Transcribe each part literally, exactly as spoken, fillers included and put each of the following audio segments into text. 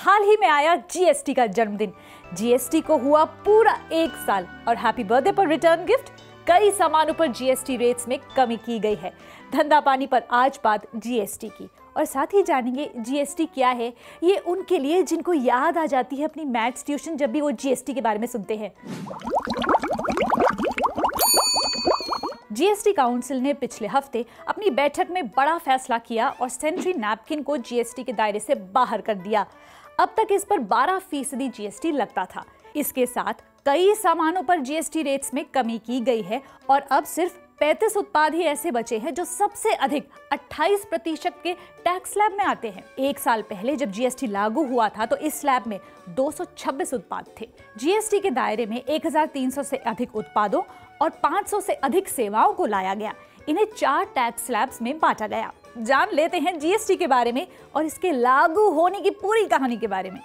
हाल ही में आया जीएसटी का जन्मदिन। जीएसटी को हुआ पूरा एक साल और हैप्पी बर्थडे पर रिटर्न गिफ्ट। कई सामानों पर जीएसटी रेट्स में कमी की गई है। धंधा पानी पर आज बात जीएसटी की और साथ ही जानेंगे जीएसटी क्या है, ये उनके लिए जिनको याद आ जाती है अपनी मैथ्स ट्यूशन जब भी वो जीएसटी के बारे में सुनते हैं। जीएसटी काउंसिल ने पिछले हफ्ते अपनी बैठक में बड़ा फैसला किया और सैनिटरी नैपकिन को जीएसटी के दायरे से बाहर कर दिया। अब तक इस पर बारह फीसदी जीएसटी लगता था। इसके साथ कई सामानों पर जीएसटी रेट्स में कमी की गई है और अब सिर्फ पैंतीस उत्पाद ही ऐसे बचे हैं जो सबसे अधिक अट्ठाईस प्रतिशत के टैक्स स्लैब में आते हैं। एक साल पहले जब जीएसटी लागू हुआ था तो इस स्लैब में दो सौ छब्बीस उत्पाद थे। जीएसटी के दायरे में एक हज़ार तीन सौ से अधिक उत्पादों और पाँच सौ से अधिक सेवाओं को लाया गया। इन्हें चार टैक्स स्लैब्स में बांटा गया। जान लेते हैं जीएसटी के बारे में और इसके लागू होने की पूरी कहानी के बारे में।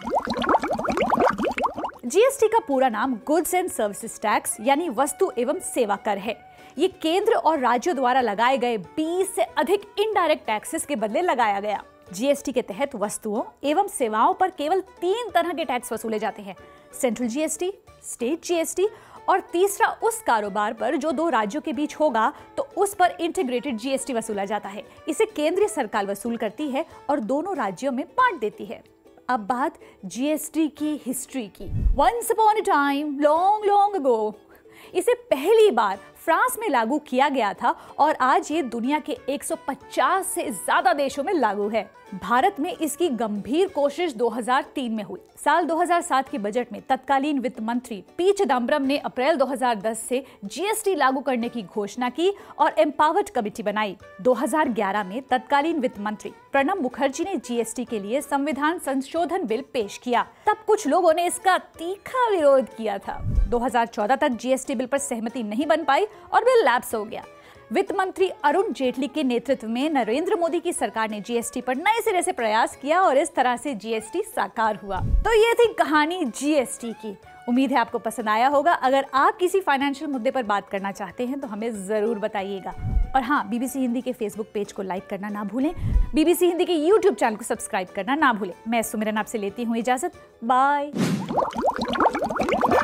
जीएसटी का पूरा नाम गुड्स एंड सर्विसेज टैक्स यानी वस्तु एवं सेवा कर है। ये केंद्र और राज्यों द्वारा लगाए गए बीस से अधिक इनडायरेक्ट टैक्सेस के बदले लगाया गया। जीएसटी के तहत वस्तुओं एवं सेवाओं पर केवल तीन तरह के टैक्स वसूले जाते हैं, सेंट्रल जीएसटी, स्टेट जीएसटी और तीसरा उस कारोबार पर जो दो राज्यों के बीच होगा तो उस पर इंटीग्रेटेड जीएसटी वसूला जाता है। इसे केंद्रीय सरकार वसूल करती है और दोनों राज्यों में बांट देती है। अब बात जीएसटी की हिस्ट्री की। Once upon a time long long ago इसे पहली बार फ्रांस में लागू किया गया था और आज ये दुनिया के एक सौ पचास से ज्यादा देशों में लागू है। भारत में इसकी गंभीर कोशिश दो हज़ार तीन में हुई। साल दो हज़ार सात के बजट में तत्कालीन वित्त मंत्री पी चिदम्बरम ने अप्रैल दो हज़ार दस से जीएसटी लागू करने की घोषणा की और एम्पावर्ड कमेटी बनाई। दो हज़ार ग्यारह में तत्कालीन वित्त मंत्री प्रणब मुखर्जी ने जीएसटी के लिए संविधान संशोधन बिल पेश किया। तब कुछ लोगों ने इसका तीखा विरोध किया था। दो हज़ार चौदह तक जीएसटी बिल पर सहमति नहीं बन पाई और बिल लैप्स हो गया। वित्त मंत्री अरुण जेटली के नेतृत्व में नरेंद्र मोदी की सरकार ने जीएसटी पर नए सिरे से प्रयास किया और इस तरह से जीएसटी साकार हुआ। तो ये थी कहानी जीएसटी की। उम्मीद है आपको पसंद आया होगा। अगर आप किसी फाइनेंशियल मुद्दे पर बात करना चाहते हैं तो हमें जरूर बताइएगा। और हाँ, बीबीसी हिंदी के फेसबुक पेज को लाइक करना ना भूलें। बीबीसी हिंदी के यूट्यूब चैनल को सब्सक्राइब करना ना भूलें। मैं सुमिरन आपसे लेती हूँ इजाजत। बाय।